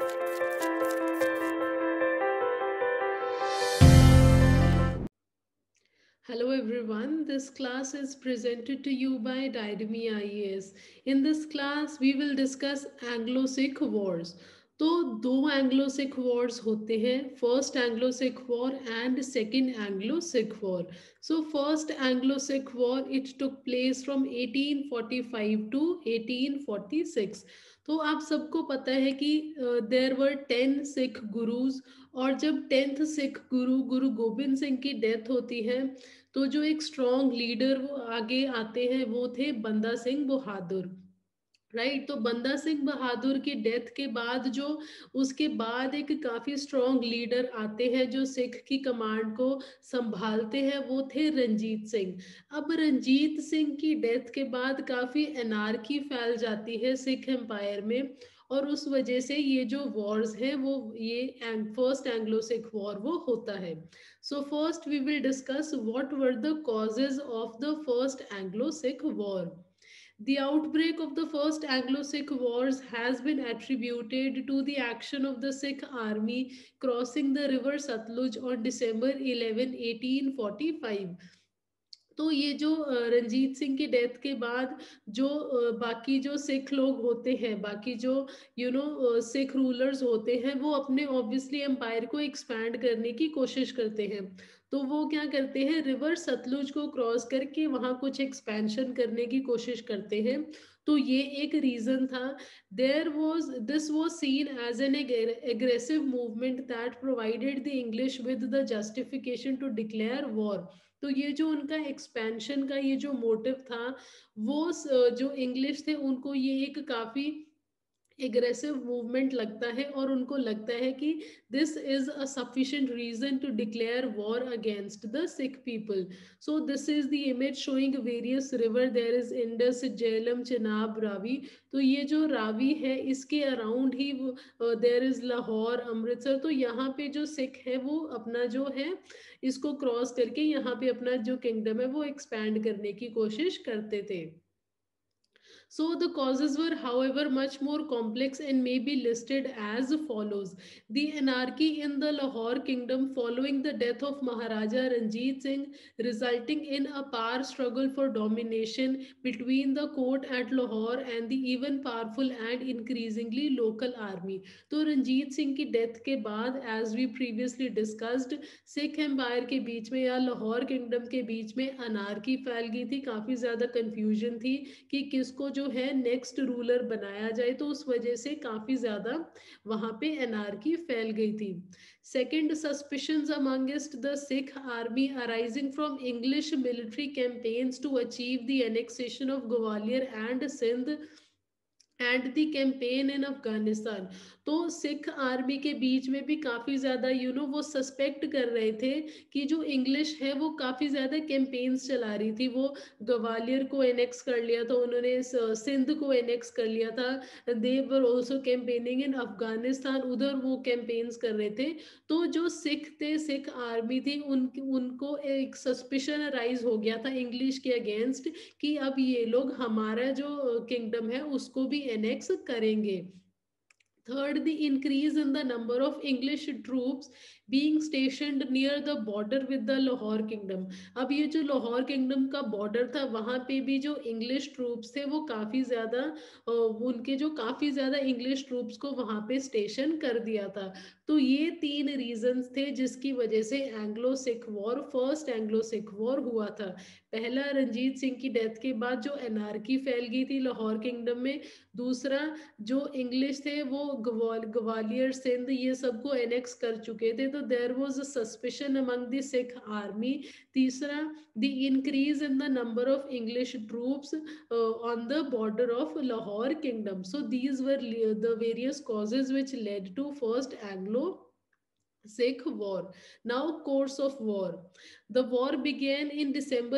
Hello everyone, this class is presented to you by Didemi IAS. In this class, we will discuss Anglo-Sikh Wars. तो दो Anglo Sikh wars होते हैं, first Anglo Sikh war and second Anglo Sikh war. So first Anglo Sikh war it took place from 1845 to 1846. तो आप सबको पता है कि देर वर 10 सिख गुरुज, और जब 10th सिख गुरु गुरु गोबिंद सिंह की डेथ होती है तो जो एक स्ट्रॉन्ग लीडर वो आगे आते हैं वो थे बंदा सिंह बहादुर. राइट, तो बंदा सिंह बहादुर की डेथ के बाद जो उसके बाद एक काफी स्ट्रॉन्ग लीडर आते हैं जो सिख की कमांड को संभालते हैं, वो थे रंजीत सिंह. अब रंजीत सिंह की डेथ के बाद काफी एनार्की फैल जाती है सिख एम्पायर में, और उस वजह से ये जो वॉर्स हैं वो ये फर्स्ट एंग्लो सिख वॉर वो होता है. So first we will discuss what were the causes of the first Anglo Sikh war. The outbreak of the First Anglo-Sikh Wars has been attributed to the action of the Sikh army crossing the river Satluj on December 11, 1845. तो ये जो रंजीत सिंह की death के बाद जो बाकी जो सिख लोग होते हैं, बाकी जो सिख रूलर्स होते हैं, वो अपने ऑब्वियसली एम्पायर को एक्सपैंड करने की कोशिश करते हैं. तो वो क्या करते हैं, रिवर सतलुज को क्रॉस करके वहाँ कुछ एक्सपेंशन करने की कोशिश करते हैं. तो ये एक रीजन था. There was this was seen as an aggressive movement that provided the English with the justification to declare war. तो ये जो उनका एक्सपेंशन का ये जो मोटिव था, वो जो इंग्लिश थे उनको ये एक काफी एग्रेसिव मूवमेंट लगता है, और उनको लगता है कि this is a sufficient reason to declare war against the Sikh people. So this is the image showing various river. There is Indus, Jhelum, Chenab, Ravi. तो ये जो रावी है इसके अराउंड ही देयर इज लाहौर, अमृतसर. तो यहाँ पे जो सिख है वो अपना जो है इसको क्रॉस करके यहाँ पे अपना जो किंगडम है वो एक्सपैंड करने की कोशिश करते थे. So the causes were, however, much more complex and may be listed as follows. The anarchy in the Lahore kingdom following the death of Maharaja Ranjit Singh, resulting in a power struggle for domination between the court at Lahore and the even powerful and increasingly local army. तो रंजीत सिंह की death के बाद, as we previously discussed, Sikh empire के बीच में या Lahore kingdom के बीच में अनारकी फैल गई थी, काफ़ी ज़्यादा कन्फ्यूजन थी कि किसको जो है नेक्स्ट रूलर बनाया जाए. तो उस वजह से काफ़ी ज़्यादा वहाँ पे एनार्की फैल गई थी. Second, suspicions amongst the Sikh army arising from English military campaigns to achieve the annexation of Gwalior and Sindh and the campaign in Afghanistan. तो सिख आर्मी के बीच में भी काफ़ी ज़्यादा वो सस्पेक्ट कर रहे थे कि जो इंग्लिश है वो काफ़ी ज़्यादा कैंपेन्स चला रही थी. वो ग्वालियर को एनेक्स कर लिया था उन्होंने, सिंध को एनेक्स कर लिया था. They were also campaigning in Afghanistan, उधर वो कैंपेन्स कर रहे थे. तो जो सिख थे, सिख आर्मी थी, उनको एक सस्पिशन राइज हो गया था इंग्लिश के अगेंस्ट कि अब ये लोग हमारा जो किंगडम है उसको भी एनेक्स करेंगे. Third, the increase in the number of English troops being stationed near the border with the Lahore kingdom. अब ये जो लाहौर किंगडम का बॉर्डर था वहाँ पे भी जो इंग्लिश ट्रूप्स थे वो काफ़ी ज़्यादा उनके जो काफ़ी ज़्यादा इंग्लिश ट्रूप्स को वहाँ पे स्टेशन कर दिया था. तो ये तीन रीजंस थे जिसकी वजह से Anglo Sikh war, first Anglo Sikh war हुआ था. पहला, रंजीत सिंह की डेथ के बाद जो एनार्की फैल गई थी लाहौर किंगडम में. दूसरा, जो इंग्लिश थे वो ग्वालियर, सिंध ये सबको एनेक्स कर चुके थे, तो there was a suspicion among the Sikh army. तीसरा, the increase in the number of English troops on the border of Lahore kingdom. So these were the various causes which led to first Anglo Sikh War. Now, course of war. The war began in December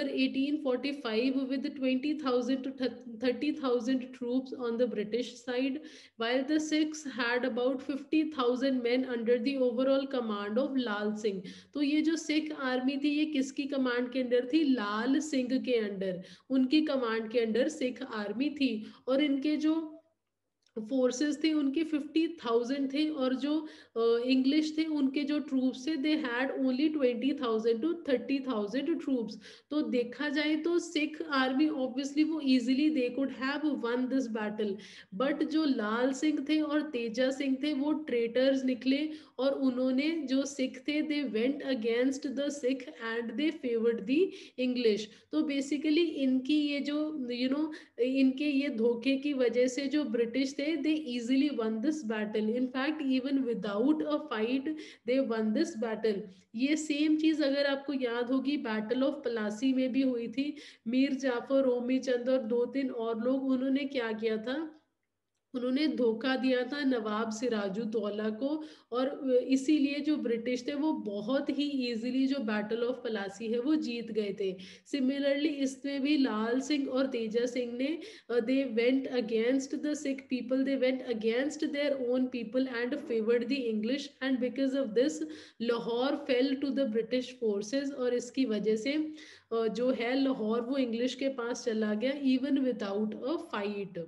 1845 with 20,000 to 30,000 troops on the British side, while the Sikhs had about 50,000 men under the overall command of Lal Singh. तो ये जो Sikh army थी ये किसकी command के under थी? लाल सिंह के under, उनकी कमांड के अंडर सिख आर्मी थी. और इनके जो फोर्सेस थे उनके 50,000 थे, और जो इंग्लिश थे उनके जो ट्रूप्स थे they had only 20,000 to 30,000 troops. तो देखा जाए तो सिख आर्मी ऑब्वियसली वो easily they could have won this battle, but जो लाल सिंह थे और तेजा सिंह थे वो ट्रेटर्स निकले, और उन्होंने जो सिख थे they went against the Sikh and they favoured the English. तो बेसिकली इनकी ये जो यू नो इनके ये धोखे की वजह से जो ब्रिटिश थे they easily won this battle, in fact even without a fight they won this battle. ये सेम चीज अगर आपको याद होगी बैटल ऑफ प्लासी में भी हुई थी। मीर जाफर, रोमी चंद और दो तीन और लोग, उन्होंने क्या किया था, उन्होंने धोखा दिया था नवाब सिराजुद्दौला को, और इसीलिए जो ब्रिटिश थे वो बहुत ही इजीली जो बैटल ऑफ पलासी है वो जीत गए थे। सिमिलरली इसमें भी लाल सिंह और तेजा सिंह ने they went against the Sikh people, they went against their own people and favoured the English, and because of this Lahore fell to the British forces, और इसकी वजह से जो है लाहौर वो इंग्लिश के पास चला गया even without a fight.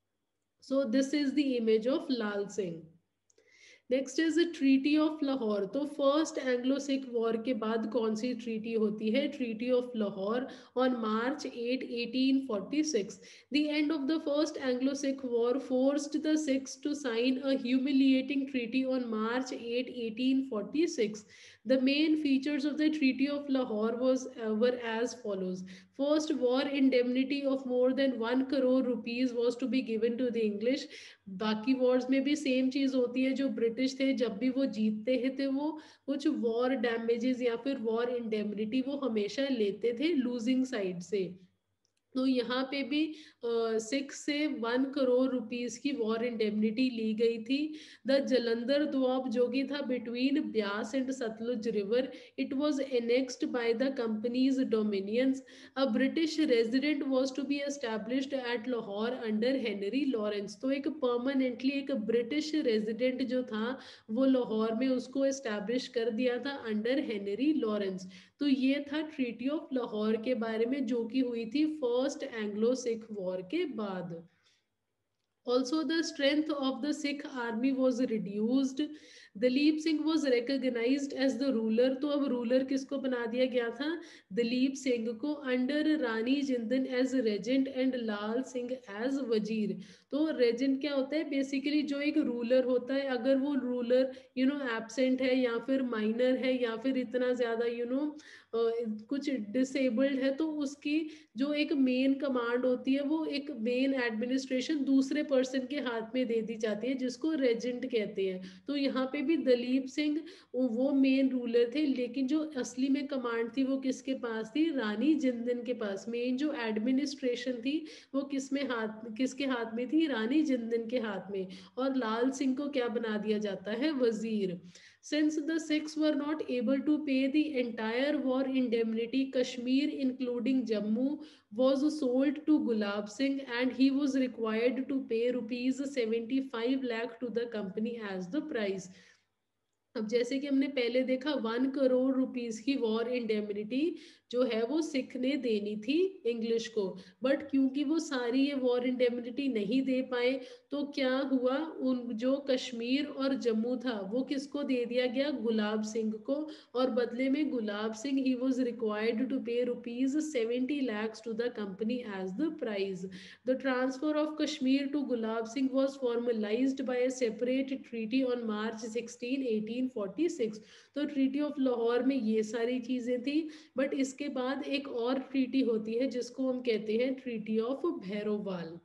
So this is the image of Lal Singh. Next is treaty of Lahore. तो फर्स्ट एंग्लो सिख वॉर के बाद कौन सी ट्रीटी होती है? Treaty of Lahore on March 8 1846। The end of the first Anglo Sikh war forced the Sikhs to sign a humiliating treaty on March 8 1846। The main features of the Treaty of Lahore were as follows. First, war indemnity of more than 1 crore rupees was to be given to the English. बाकी wars में भी same चीज होती है, जो British थे जब भी वो जीतते हैं थे वो कुछ वॉर डैमेजेस या फिर वॉर इंडेमनिटी वो हमेशा लेते थे लूजिंग साइड से। तो यहाँ पे भी 6 से 1 करोड़ रुपीस की वॉर इंडेमनिटी ली गई थी। द जलंधर दुआब जो कि था between Beas and Sutlej river, it was annexed by the company's dominions. A British resident was to be established at Lahore under Henry Lawrence. तो एक परमानेंटली एक ब्रिटिश रेजिडेंट जो था वो लाहौर में उसको एस्टैब्लिश कर दिया था अंडर हेनरी लॉरेंस। तो ये था ट्रीटी ऑफ लाहौर के बारे में जो कि हुई थी फर्स्ट एंग्लो सिख वॉर के बाद। Also, the strength of the Sikh army was reduced. Dalip Singh was recognised as the ruler. तो अब रूलर किसको बना दिया गया था? दलीप सिंह को, under Rani Jindan as regent and Lal Singh as Wazir. तो रेजेंट क्या होता है? बेसिकली जो एक रूलर होता है, अगर वो रूलर एबसेंट है या फिर माइनर है या फिर इतना ज़्यादा कुछ डिसेबल्ड है, तो उसकी जो एक मेन कमांड होती है वो एक मेन एडमिनिस्ट्रेशन दूसरे पर्सन के हाथ में दे दी जाती है जिसको रेजेंट कहते हैं। तो यहाँ पे भी दलीप सिंह वो मेन रूलर थे, लेकिन जो असली में कमांड थी वो किसके पास थी? रानी जिंदन के पास। मेन जो एडमिनिस्ट्रेशन थी वो किसके हाथ में थी? रानी जिंदन के हाथ में। और लाल सिंह को क्या बना दिया जाता है? वजीर। Since the Sikhs were not able to pay the entire war indemnity, Kashmir, including Jammu, was sold to Gulab Singh, and he was required to pay rupees 75 lakh to the company as the price. अब जैसे कि हमने पहले देखा 1 crore rupees की war indemnity जो है वो सिख ने देनी थी इंग्लिश को, बट क्योंकि वो सारी ये वॉर इंडेमनिटी नहीं दे पाए तो क्या हुआ, उन जो कश्मीर और जम्मू था वो किसको दे दिया गया? गुलाब सिंह को। और बदले में Gulab Singh he was required to pay rupees 70 lakhs to the company as the price. The transfer of Kashmir to Gulab Singh was formalised by a separate treaty on March 16 1846। तो ट्रीटी ऑफ लाहौर में ये सारी चीजें थी, बट इसके बाद एक और ट्रीटी होती है जिसको हम कहते हैं treaty of Bhairowal.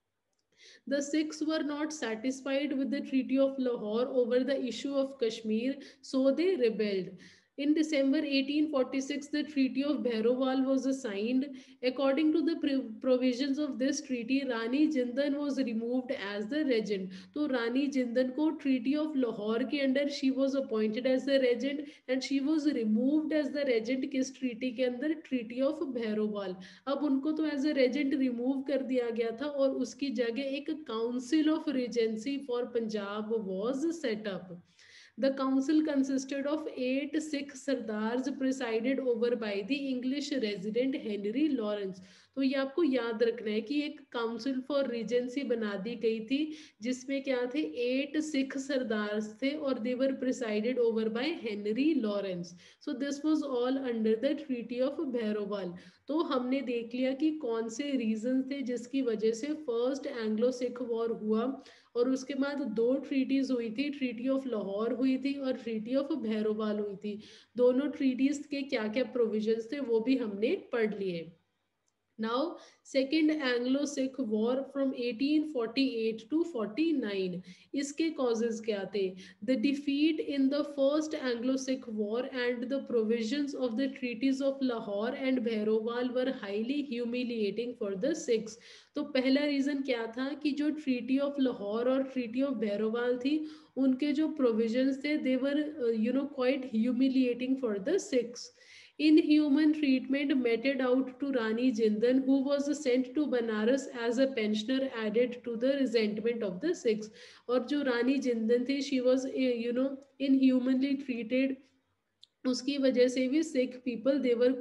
The Sikhs were not satisfied with the Treaty of Lahore over the issue of Kashmir, so they rebelled. In December 1846, the Treaty of Bhairoval was signed. According to the provisions of this treaty, Rani Jindan was removed as the regent. तो रानी जिंदन को treaty of Lahore के under she was appointed as the regent and she was removed as the regent किस treaty के अंदर? Treaty of Bhairowal. अब उनको तो as a Regent remove कर दिया गया था और उसकी जगह एक council of regency for Punjab was set up. The council consisted of 8 Sikh Sardars presided over by the English resident Henry Lawrence. तो ये आपको याद रखना है कि एक काउंसिल फॉर रीजेंसी बना दी गई थी, जिसमें क्या थे, 8 सिख सरदार थे और they were presided over by Henry Lawrence. So this was all under the treaty of Bhairowal. तो हमने देख लिया कि कौन से रीजन थे जिसकी वजह से फर्स्ट एंग्लो सिख वॉर हुआ, और उसके बाद दो ट्रीटीज हुई थी, ट्रीटी ऑफ लाहौर हुई थी और ट्रीटी ऑफ भैरोवाल हुई थी। दोनों ट्रीटीज के क्या क्या प्रोविजंस थे वो भी हमने पढ़ लिए। Now, Second Anglo-Sikh War from 1848 to 49. इसके causes क्या थे? The defeat in the First Anglo-Sikh War and the provisions of the treaties of Lahore and Bhairoval were highly humiliating for the Sikhs. तो पहला रीजन क्या था कि जो treaty of Lahore और ट्रीटी ऑफ भैरोवाल थी, उनके जो प्रोविजंस थे they were quite humiliating for the Sikhs. Inhuman treatment meted out to Rani Jindan, who was sent to Banaras as a pensioner, added to the resentment of the Sikhs. और जो रानी जिंदन थी, she was inhumanly treated. उसकी वजह से भी Sikh people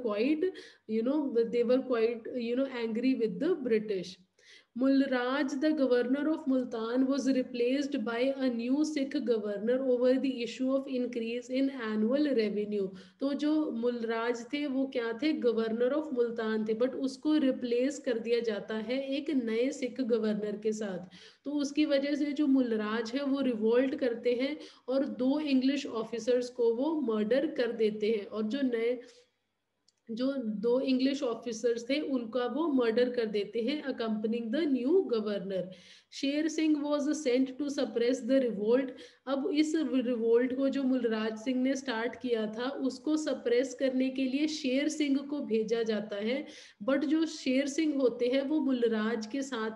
they were quite angry with the British. Mulraj, the governor of Multan, was replaced by a new Sikh governor over the issue of increase in annual revenue. तो जो मुलराज थे वो क्या थे, गवर्नर ऑफ मुल्तान थे, बट उसको replace कर दिया जाता है एक नए सिख गवर्नर के साथ. तो उसकी वजह से जो मुलराज है वो रिवोल्ट करते हैं और दो इंग्लिश ऑफिसर्स को वो मर्डर कर देते हैं, और जो दो इंग्लिश ऑफिसर्स थे उनका वो मर्डर कर देते हैं accompanying the new governor. Sher Singh was sent to suppress the revolt. अब इस रिवोल्ट को जो मुलराज सिंह ने स्टार्ट किया था उसको सप्रेस करने के लिए शेर सिंह को भेजा जाता है, बट जो शेर सिंह होते हैं वो मुलराज के साथ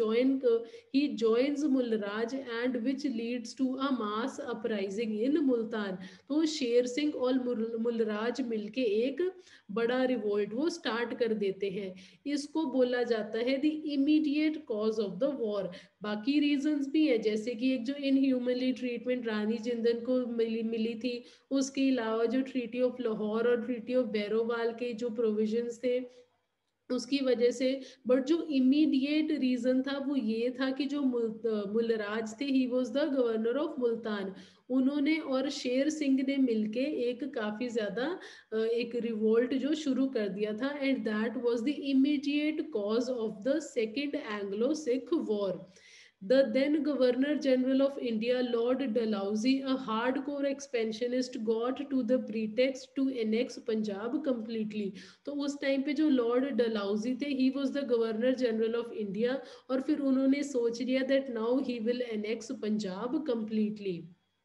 ही joins Mulraj and which leads to a mass uprising in Multan. तो शेर सिंह और मुलराज मिलके एक बड़ा रिवोल्ट वो स्टार्ट कर देते हैं. इसको बोला जाता है the immediate cause of the war. बाकी रीजंस भी है, जैसे कि एक जो इनह्यूमनली ट्रीटमेंट रानी जिंदन को मिली थी, उसके अलावा जो ट्रीटी ऑफ लाहौर और ट्रीटी ऑफ बैरोवाल के जो प्रोविजंस थे उसकी वजह से. बट जो इमीडिएट रीजन था वो ये था कि जो मुलराज थे, he was the governor of Multan, उन्होंने और शेर सिंह ने मिलके एक काफी ज्यादा एक रिवोल्ट जो शुरू कर दिया था, and that was the immediate cause of the second Anglo Sikh war. The then Governor General of India, Lord Dalhousie, a hardcore expansionist, got to the pretext to annex Punjab completely. तो उस time पे जो lord Dalhousie थे, he was the governor general of India, और फिर उन्होंने सोच लिया that now he will annex Punjab completely.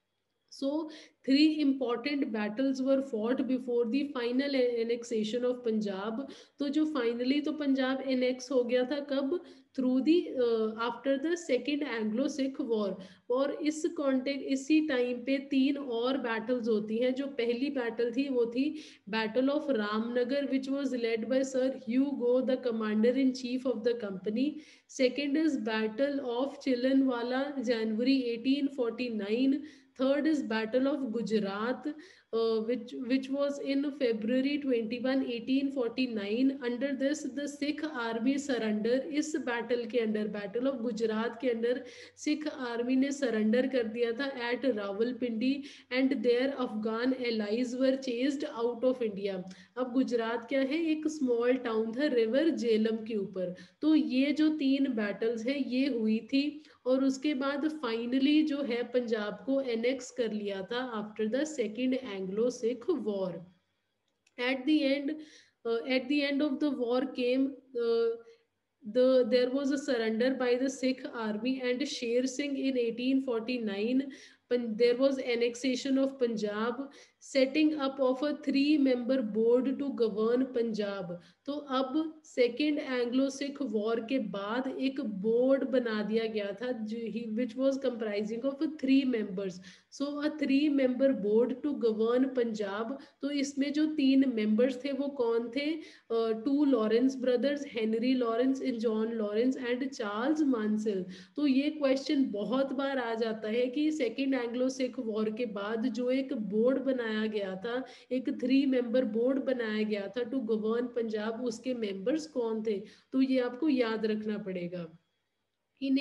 So, three important battles were fought before the final annexation of Punjab. तो जो फाइनली तो पंजाब एनेक्स हो गया था कब, through the after the second Anglo Sikh war. और इस कॉन्टेक्ट इसी टाइम पे तीन और बैटल्स होती हैं. जो पहली बैटल थी वो थी battle of Ramnagar, which was led by sir Hugo, the commander in chief of the company. Second is battle of Chillianwala, January 1849. Third is Battle of Gujarat, which was in February 21, 1849. Under this, the Sikh army surrender. इस battle के अंदर, Battle of Gujarat के अंदर Sikh army ने surrender कर दिया था at Rawalpindi, and their Afghan allies were chased out of India. अब गुजरात क्या है, एक स्मॉल टाउन था रिवर जेलम के ऊपर. तो ये जो तीन बैटल्स है ये हुई थी, और उसके बाद फाइनली जो है पंजाब को एनेक्स कर लिया था after the second Anglo Sikh war. at the end at the end of the war came there was a surrender by the Sikh army and Sher Singh in 1849. There was annexation of Punjab, setting up of a 3-member board to govern Punjab. तो अब second Anglo Sikh war के बाद एक board बना दिया गया था which was comprising of 3 members. So a 3-member board to govern Punjab. तो इसमें जो 3 members थे वो कौन थे, 2 Lawrence brothers, Henry Lawrence and John Lawrence and Charles Mansel. तो ये क्वेश्चन बहुत बार आ जाता है कि सेकेंड एंग्लो सिख वॉर के बाद जो एक बोर्ड बनाया गया था, एक 3 मेंबर बोर्ड बनाया गया था टू गवर्न पंजाब, उसके मेंबर्स कौन थे? तो ये आपको याद रखना पड़ेगा। In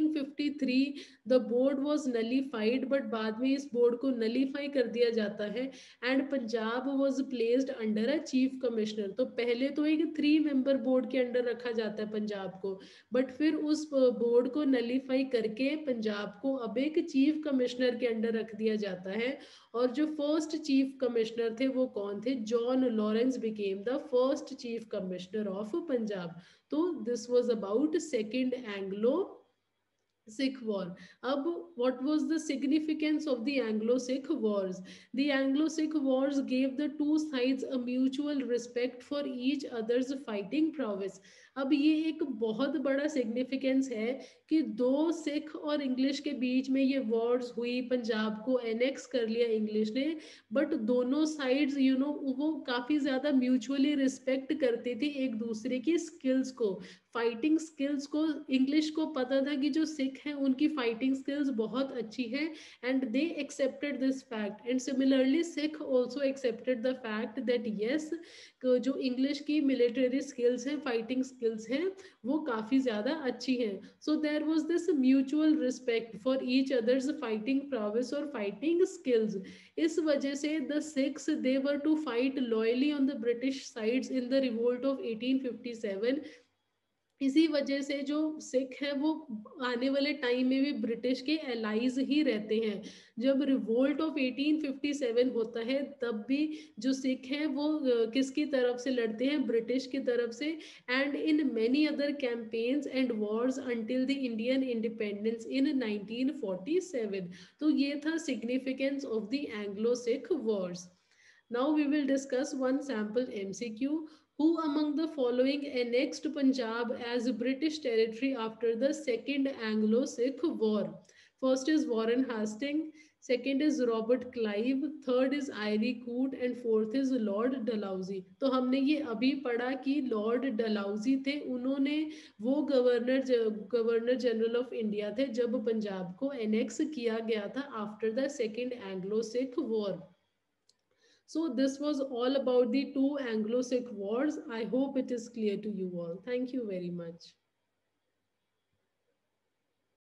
1853 the board was nullified, but बाद में इस बोर्ड को नलीफाई कर दिया जाता है and Punjab was placed under a chief commissioner. तो पहले तो एक 3 मेंबर बोर्ड के अंडर रखा जाता है पंजाब को, बट फिर उस बोर्ड को नलीफाई करके पंजाब को अब एक चीफ कमिश्नर के अंडर रख दिया जाता है। और जो फर्स्ट चीफ कमिश्नर थे वो कौन थे? John Lawrence became the first chief commissioner of Punjab. तो this was about second Anglo Sikh War. What was the significance of the Anglo-Sikh Wars? The Anglo-Sikh Wars gave the two sides a mutual respect for each other's fighting prowess. अब ये एक बहुत बड़ा significance है कि दो सिख और English के बीच में ये वॉर्स हुई, पंजाब को एनेक्स कर लिया इंग्लिश ने, बट दोनों साइड्स वो काफ़ी ज़्यादा म्यूचुअली रिस्पेक्ट करती थी एक दूसरे की स्किल्स को, फाइटिंग स्किल्स को। इंग्लिश को पता था कि जो सिख हैं उनकी फाइटिंग स्किल्स बहुत अच्छी है, and they accepted this fact, and similarly Sikh also accepted the fact that yes, जो इंग्लिश की मिलिट्री स्किल्स हैं, फाइटिंग स्किल्स हैं, वो काफ़ी ज़्यादा अच्छी हैं। So there was this mutual respect for each others fighting prowess और फाइटिंग स्किल्स। इस वजह से the Sikhs they were to fight loyally on the British sides in the revolt of 1857। इसी वजह से जो सिख है वो आने वाले टाइम में भी ब्रिटिश के एलाइज ही रहते हैं। जब रिवोल्ट ऑफ 1857 होता है तब भी जो सिख हैं वो किसकी तरफ से लड़ते हैं? ब्रिटिश की तरफ से। And in many other campaigns and wars until the Indian independence in 1947। तो ये था significance of the Anglo Sikh wars. Now we will discuss one sample MCQ. Who among the following annexed Punjab as British territory after the Second Anglo-Sikh War? First is Warren Hastings, second is Robert Clive, third is Iry Coote and fourth is Lord Dalhousie. तो हमने ये अभी पढ़ा कि Lord Dalhousie थे, उन्होंने वो governor general of India थे जब पंजाब को एनेक्स किया गया था after the second Anglo Sikh war. So this was all about the two Anglo-Sikh wars. I hope it is clear to you all. Thank you very much.